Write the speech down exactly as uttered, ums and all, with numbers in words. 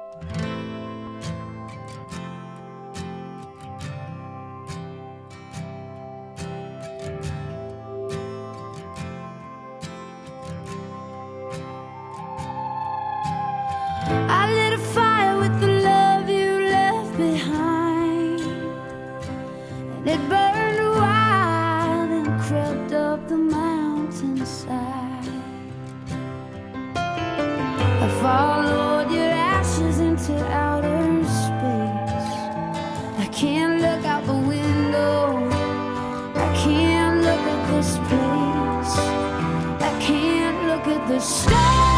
I lit a fire with the love you left behind, and it burned wild and crept up the mountainside. I followed your ashes into outer space. I can't look out the window, I can't look at this place, I can't look at the stars.